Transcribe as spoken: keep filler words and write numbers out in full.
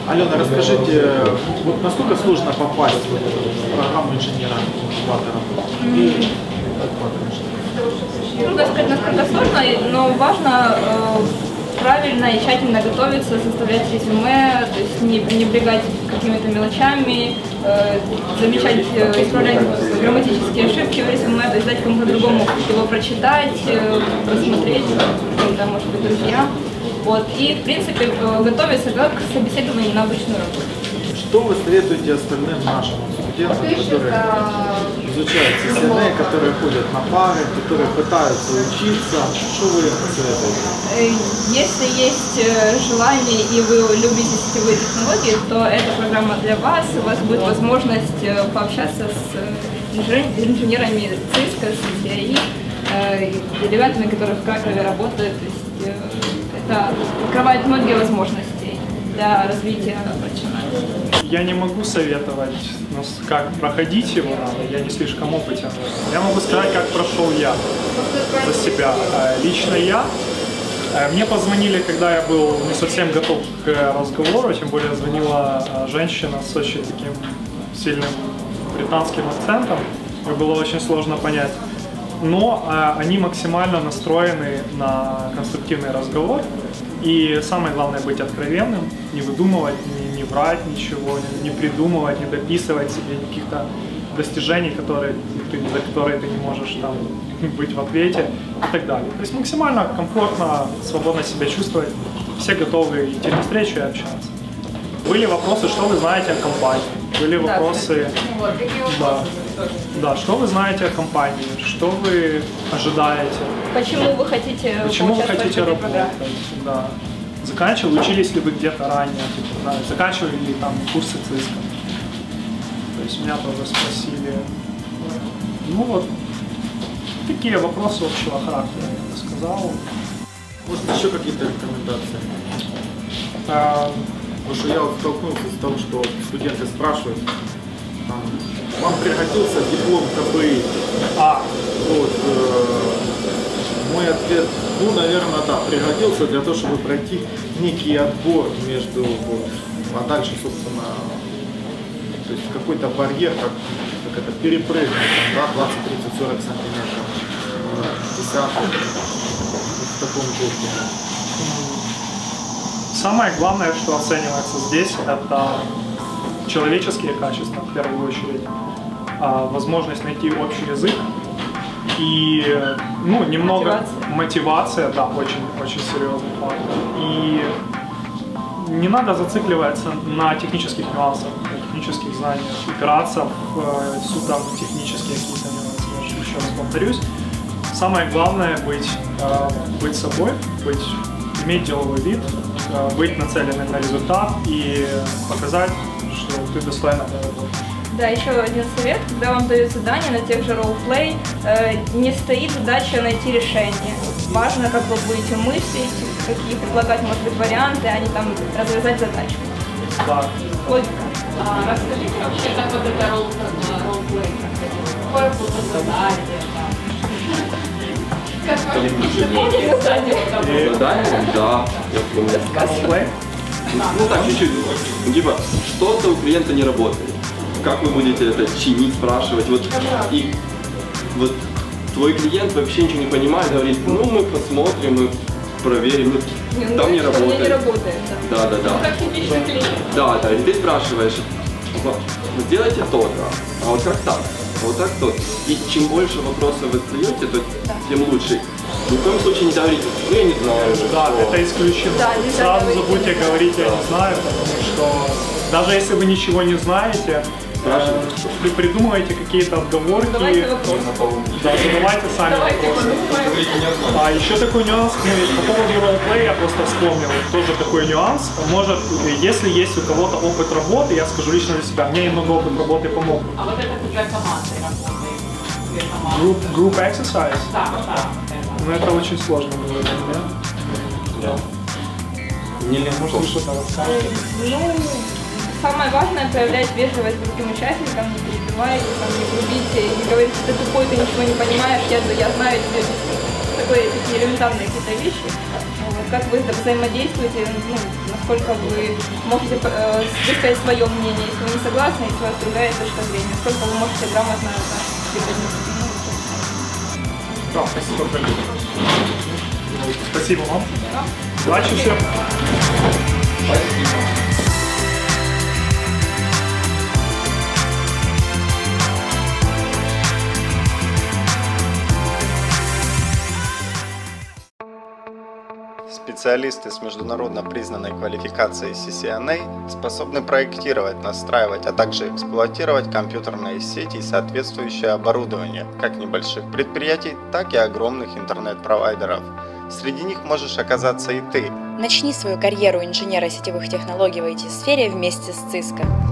Алена, расскажите, вот насколько сложно попасть в программу инженера-инкубатора? И... Трудно сказать, насколько сложно, но важно э, правильно и тщательно готовиться, составлять резюме, то есть не пренебрегать какими-то мелочами, э, замечать, э, исправлять грамматические ошибки в резюме, то есть дать кому-то другому его прочитать, э, посмотреть, когда, может быть, друзья. Вот. И, в принципе, э, готовиться как к собеседованию на обычную работу. Что вы советуете остальным нашим студентам, которые изучают си си эн эй, которые ходят на пары, которые пытаются учиться? Что вы им посоветуете? Если есть желание и вы любите сетевые технологии, то эта программа для вас. У вас будет возможность пообщаться с инженерами ЦИСКа, с си ай и ребятами, которые в Кракове работают. То есть это открывает многие возможности для развития профессионального. Я не могу советовать, ну, как проходить его надо, я не слишком опытен. Я могу сказать, как прошел я за себя. Лично я, мне позвонили, когда я был не совсем готов к разговору, тем более звонила женщина с очень таким сильным британским акцентом, мне было очень сложно понять. Но они максимально настроены на конструктивный разговор. И самое главное быть откровенным, не выдумывать, не, не врать ничего, не, не придумывать, не дописывать себе каких-то достижений, которые, ты, за которые ты не можешь там, быть в ответе и так далее. То есть максимально комфортно, свободно себя чувствовать, все готовы идти на встречу и общаться. Были вопросы, что вы знаете о компании, были вопросы, да, да, что вы знаете о компании, что вы ожидаете. Почему вы хотите Почему вы хотите работать? Да. Заканчивали, учились ли вы где-то ранее, типа, да, заканчивали ли там курсы ЦИСКа. То есть меня тоже спросили. Ну вот, такие вопросы общего характера, я бы сказал. Может, еще какие-то рекомендации? А, Потому что я вот столкнулся с тем, что студенты спрашивают, там, вам пригодился диплом ка бэ и? а. Вот, э, мой ответ, ну, наверное, да, пригодился для того, чтобы пройти некий отбор между, вот, а дальше, собственно, то есть какой-то барьер, как, как это, перепрыгнуть, да, двадцать, тридцать, сорок сантиметров, пятьдесят, в таком духе. Самое главное, что оценивается здесь, это человеческие качества, в первую очередь, возможность найти общий язык и, ну, немного мотивация, мотивация да, очень, очень серьезный фактор. И не надо зацикливаться на технических нюансах, на технических знаниях, упираться в э, суто технические какие-то нюансы. Я еще раз повторюсь. Самое главное быть, э, быть собой, быть, иметь деловой вид, э, быть нацеленным на результат и показать, что ты достойна для работы. Да, еще один совет, когда вам дают задание на тех же ролл-плей, э, не стоит задача найти решение. Важно, как вы будете мыслить, какие предлагать, может быть, варианты, а не там развязать задачку. Да. Логика. А, расскажите вообще, как вот это ролл-плей проходит? Какое было задание? Как вы помните задание? Задание? Да, я помню. Ролл-плей? Ну так, чуть-чуть. Типа, что-то у клиента не работает. Как вы будете это чинить, спрашивать? Вот, и вот твой клиент вообще ничего не понимает, говорит, ну мы посмотрим, мы проверим, ну, Не, там ну, не работает. Не работает, да. Да, да, да. Как типичный клиент. Да, да, и ты спрашиваешь, вот, сделайте то-то, а вот как так? А вот так то. И чем больше вопросов вы задаете, то тем лучше. Ни в коем случае нельзя говорить, ну я не знаю. Да, что. это исключено. Да, нельзя Сразу говорить. забудьте говорить «я не знаю», потому что даже если вы ничего не знаете, э, вы придумываете какие-то отговорки. Задавайте вопросы. Да, задавайте сами Давайте вопросы. подумаем. А еще такой нюанс, ну, по поводу ролл-плея я просто вспомнил, тоже такой нюанс. Может, если есть у кого-то опыт работы, я скажу лично для себя, мне немного опыт работы помог. А вот это для команды работает. Для команды. Group, group exercise? Да, да. Ну это очень сложно было для меня. Да. Не ли Может, вы что-то расскажете? Ну, самое важное проявлять вежливость к другим участникам, не перебивайте, там, не грубите, не говорите, ты тупой, ты ничего не понимаешь, я, я знаю, тебе объясню. такой, такие элементарные какие-то вещи. Вот, как вы взаимодействуете, ну, насколько вы можете э, высказать свое мнение, если вы не согласны, если у вас другая точка зрения, насколько вы можете грамотно преподнести. Да, спасибо, коллеги. Спасибо вам. Удачи всем. Специалисты с международно признанной квалификацией си си эн эй способны проектировать, настраивать, а также эксплуатировать компьютерные сети и соответствующее оборудование, как небольших предприятий, так и огромных интернет-провайдеров. Среди них можешь оказаться и ты. Начни свою карьеру инженера сетевых технологий в ай ти-сфере вместе с Cisco.